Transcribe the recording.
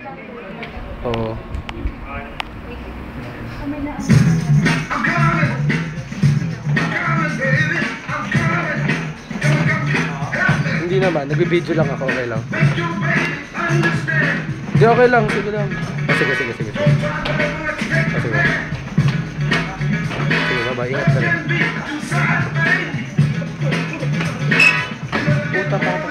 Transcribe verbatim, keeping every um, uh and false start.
Oo. Hindi naman, nag-video lang ako, okay lang. Hindi, okay lang, sige lang. Oh, sige, sige, sige. Oh, sige. Sige, bye-bye, ingat ka rin. Puta pa.